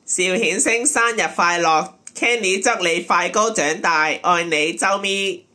邵顯聲生日快樂 ，Kenny祝你快高長大，愛你周咪。